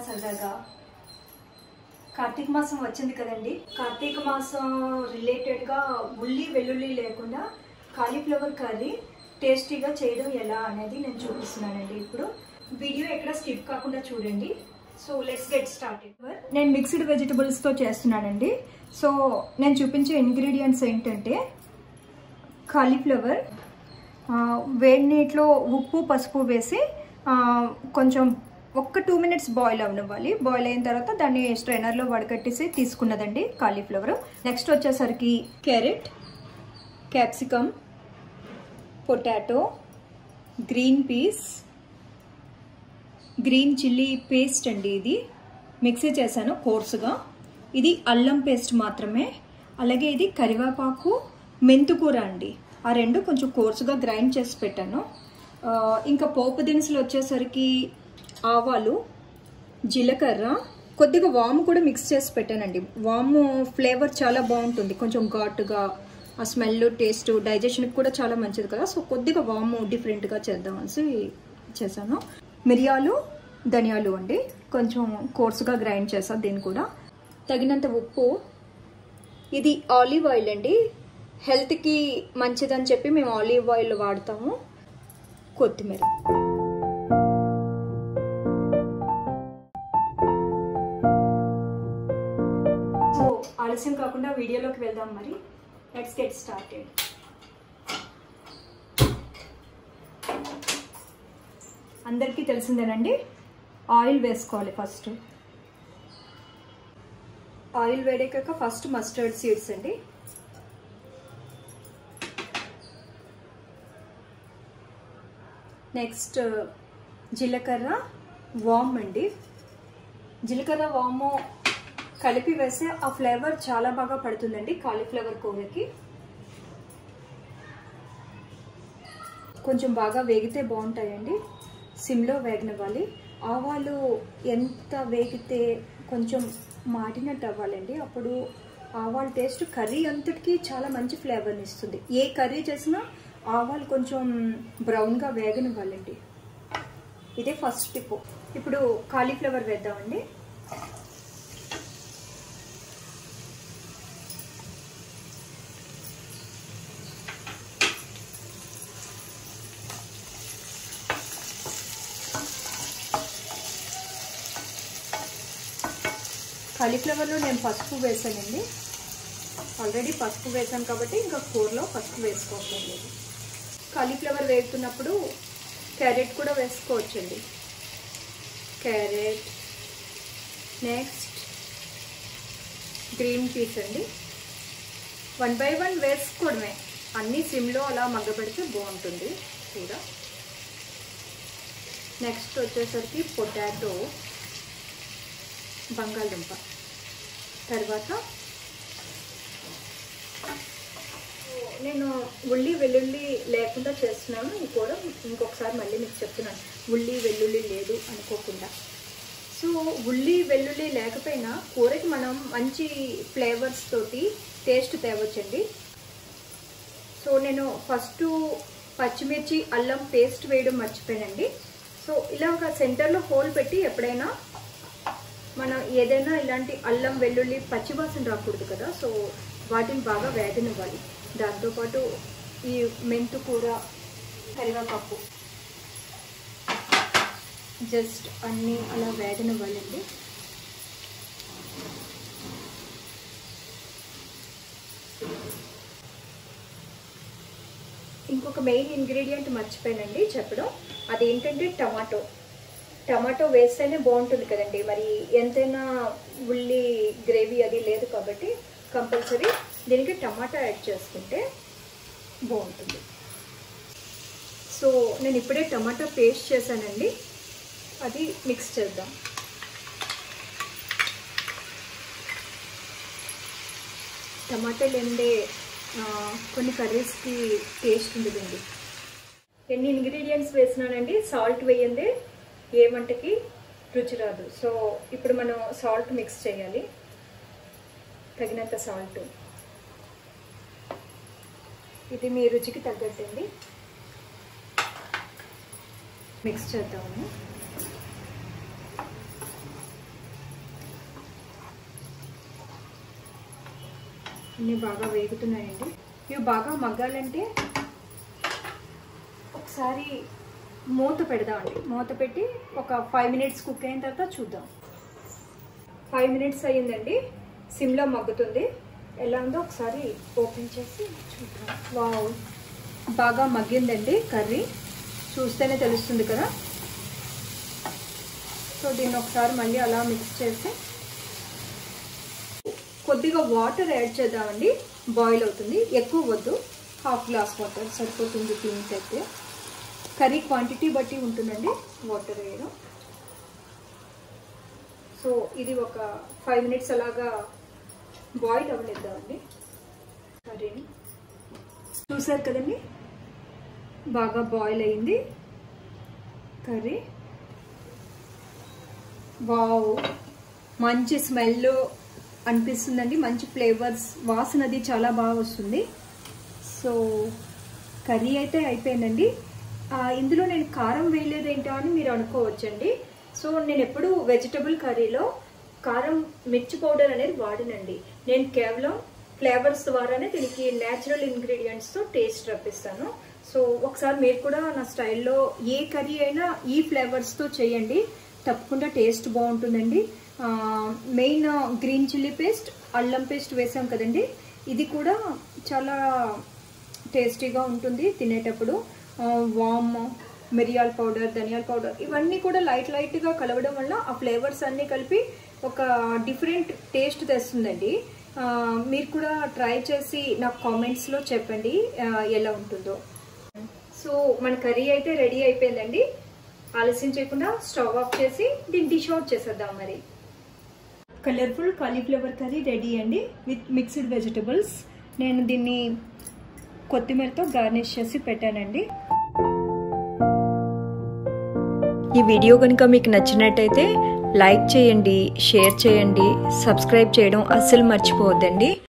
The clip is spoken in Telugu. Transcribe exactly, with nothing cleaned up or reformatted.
సరదాగా కార్తీక మాసం వచ్చింది కదండి. కార్తీక మాసం రిలేటెడ్గా ఉల్లి వెల్లుల్లి లేకుండా కాలీఫ్లవర్ కర్రీ టేస్టీగా చేయడం ఎలా అనేది నేను చూపిస్తున్నానండి. ఇప్పుడు వీడియో ఎక్కడ స్కిప్ కాకుండా చూడండి. So let's get started. నేను మిక్స్డ్ వెజిటబుల్స్తో చేస్తున్నానండి. సో నేను చూపించే ఇంగ్రీడియంట్స్ ఏంటంటే కాలీఫ్లవర్ వేడి నీటిలో ఉప్పు పసుపు వేసి కొంచెం ఒక్క టూ మినిట్స్ బాయిల్ అవ్వాలి. బాయిల్ అయిన తర్వాత దాన్ని స్ట్రైనర్లో వడకట్టేసి తీసుకున్నదండి కాలీఫ్లవర్. నెక్స్ట్ వచ్చేసరికి carrot, capsicum, potato, green peas, green chilli paste అండి. ఇది మిక్సీ చేశాను కోర్సుగా. ఇది అల్లం పేస్ట్ మాత్రమే. అలాగే ఇది కరివేపాకు, మెంతుకూర అండి. ఆ రెండు కొంచెం కోర్సుగా గ్రైండ్ చేసి పెట్టాను. ఇంకా పోపు దినుసులు వచ్చేసరికి ఆవాలు, జీలకర్ర, కొద్దిగా వాము కూడా మిక్స్ చేసి పెట్టానండి. వాము ఫ్లేవర్ చాలా బాగుంటుంది, కొంచెం ఘాటుగా, ఆ స్మెల్ టేస్ట్ డైజెషన్కి కూడా చాలా మంచిది కదా. సో కొద్దిగా వాము డిఫరెంట్గా చేద్దామని చేశాను. మిరియాలు, ధనియాలు అండి, కొంచెం కోర్సుగా గ్రైండ్ చేశాను. దీన్ని కూడా తగినంత ఉప్పు. ఇది ఆలివ్ ఆయిల్ అండి, హెల్త్కి మంచిదని చెప్పి మేము ఆలివ్ ఆయిల్ వాడతాము. కొత్తిమీర. సో ఆలస్యం కాకుండా వీడియోలోకి వెళ్దాం. మరి లెట్స్ గెట్ స్టార్టెడ్. అందరికీ తెలిసిందేనండి, ఆయిల్ వేసుకోవాలి. ఫస్ట్ ఆయిల్ వేడెక్కాక ఫస్ట్ మస్టర్డ్ సీడ్స్ అండి. నెక్స్ట్ జీలకర్ర, వామ్ అండి. జీలకర్ర వాము కలిపి వేస్తే ఆ ఫ్లేవర్ చాలా బాగా పడుతుందండి కాలీఫ్లవర్ కూరకి. కొంచెం బాగా వేగితే బాగుంటాయండి, సిమ్లో వేగనివ్వాలి. ఆవాలు ఎంత వేగితే కొంచెం మాడినట్టు అవ్వాలండి. అప్పుడు ఆవాల టేస్ట్ కర్రీ అంతటికి చాలా మంచి ఫ్లేవర్ని ఇస్తుంది. ఏ కర్రీ చేసినా ఆవాలు కొంచెం బ్రౌన్గా వేగనివ్వాలండి. ఇదే ఫస్ట్ టిప్. ఇప్పుడు కాలీఫ్లవర్ వేద్దామండి. కాలీఫ్లవర్లో నేను పసుపు వేసానండి. ఆల్రెడీ పసుపు వేసాను కాబట్టి ఇంకా కూరలో పసుపు వేసుకోవట్లేదు. కాలీఫ్లవర్ వేస్తున్నప్పుడు క్యారెట్ కూడా వేసుకోవచ్చండి. క్యారెట్, నెక్స్ట్ గ్రీన్ పీస్ అండి. వన్ బై వన్ వేసుకోవడమే, అన్నీ సిమ్లో అలా మగ్గబెడితే బాగుంటుంది కూర. నెక్స్ట్ వచ్చేసరికి పొటాటో, బంగాళదుంప. తర్వాత నేను ఉల్లి వెల్లుల్లి లేకుండా చేస్తున్నాను ఈ కూర. ఇంకొకసారి మళ్ళీ మీకు చెప్తున్నాను, ఉల్లి వెల్లుల్లి లేదు అనుకోకుండా. సో ఉల్లి వెల్లుల్లి లేకపోయినా కూరకి మనం మంచి ఫ్లేవర్స్ తోటి టేస్ట్ తేవచ్చండి. సో నేను ఫస్ట్ పచ్చిమిర్చి, అల్లం పేస్ట్ వేయడం మర్చిపోయానండి. సో ఇలాగ సెంటర్లో హోల్ పెట్టి ఎప్పుడైనా మనం ఏదైనా ఇలాంటి అల్లం వెల్లుల్లి పచ్చివాసన రాకూడదు కదా. సో వాటిని బాగా వేగనివ్వాలి. దాంతోపాటు ఈ మెంతు కూర, కరివేపాకు జస్ట్ అన్నీ అలా వేగనివ్వాలండి. ఇంకొక మెయిన్ ఇంగ్రీడియంట్ మర్చిపోయానండి చెప్పడం. అదేంటంటే టమాటో. టమాటో వేస్తేనే బాగుంటుంది కదండి. మరి ఎంతైనా ఉల్లి గ్రేవీ అది లేదు కాబట్టి కంపల్సరీ దీనికి టమాటా యాడ్ చేసుకుంటే బాగుంటుంది. సో నేను ఇప్పుడే టమాటా పేస్ట్ చేశానండి, అది మిక్స్ చేద్దాం. టమాటా లేనిదే కొన్ని కర్రీస్కి టేస్ట్ ఉండదండి. ఎన్ని ఇంగ్రీడియంట్స్ వేసినానండి, సాల్ట్ వేయందే ఏ వంటకి రుచి రాదు. సో ఇప్పుడు మనం సాల్ట్ మిక్స్ చేయాలి, తగినంత సాల్ట్. ఇది మీ రుచికి తగ్గట్టండి. మిక్స్ చేద్దాము. ఇన్ని బాగా వేగుతున్నాయండి. ఇవి బాగా మగ్గాలంటే ఒకసారి మూత పెడదామండి. మూత పెట్టి ఒక ఫైవ్ మినిట్స్ కుక్ అయిన తర్వాత చూద్దాం. ఫైవ్ మినిట్స్ అయ్యిందండి. సిమ్లో మగ్గుతుంది. ఎలా ఉందో ఒకసారి ఓపెన్ చేసి చూద్దాం. వావ్, బాగా మగ్గిందండి కర్రీ. చూస్తేనే తెలుస్తుంది కదా. సో దీన్ని ఒకసారి మళ్ళీ అలా మిక్స్ చేసి కొద్దిగా వాటర్ యాడ్ చేద్దామండి. బాయిల్ అవుతుంది. ఎక్కువ వద్దు, హాఫ్ గ్లాస్ వాటర్ సరిపోతుంది దీనికి. అయితే కర్రీ క్వాంటిటీ బట్టి ఉంటుందండి వాటర్ వేయడం. సో ఇది ఒక ఫైవ్ మినిట్స్ అలాగా బాయిల్ అవ్వనిద్దామండి కర్రీని. చూసారు కదండి, బాగా బాయిల్ అయింది కర్రీ. వావ్, మంచి స్మెల్ అనిపిస్తుందండి. మంచి ఫ్లేవర్స్, వాసన అది చాలా బాగా వస్తుంది. సో కర్రీ అయితే అయిపోయిందండి. ఇందులో నేను కారం వేయలేదేంటో అని మీరు అనుకోవచ్చండి. సో నేను ఎప్పుడు వెజిటబుల్ కర్రీలో కారం, మిర్చి పౌడర్ అనేది వాడినండి. నేను కేవలం ఫ్లేవర్స్ ద్వారానే దీనికి న్యాచురల్ ఇంగ్రీడియంట్స్తో టేస్ట్ రప్పిస్తాను. సో ఒకసారి మీరు కూడా నా స్టైల్లో ఏ కర్రీ అయినా ఈ ఫ్లేవర్స్తో చేయండి, తప్పకుండా టేస్ట్ బాగుంటుందండి. మెయిన్ గ్రీన్ చిల్లీ పేస్ట్, అల్లం పేస్ట్ వేసాం కదండి, ఇది కూడా చాలా టేస్టీగా ఉంటుంది తినేటప్పుడు. వామ్, మిరియాల పౌడర్, ధనియాల పౌడర్ ఇవన్నీ కూడా లైట్ లైట్గా కలవడం వల్ల ఆ ఫ్లేవర్స్ అన్నీ కలిపి ఒక డిఫరెంట్ టేస్ట్ తెస్తుందండి. మీరు కూడా ట్రై చేసి నాకు కామెంట్స్లో చెప్పండి ఎలా ఉంటుందో. సో మన కర్రీ అయితే రెడీ అయిపోయిందండి. ఆలస్యం చేయకుండా స్టవ్ ఆఫ్ చేసి దీన్ని డిష్ అవుట్ చేసేద్దాం. మరి కలర్ఫుల్ కాలీఫ్లవర్ కర్రీ రెడీ అండి విత్ మిక్స్డ్ వెజిటబుల్స్. నేను దీన్ని కొత్తిమీరతో గార్నిష్ చేసి పెట్టానండి. ఈ వీడియో కనుక మీకు నచ్చినట్టయితే లైక్ చేయండి, షేర్ చేయండి, సబ్స్క్రైబ్ చేయడం అస్సలు మర్చిపోవద్దండి.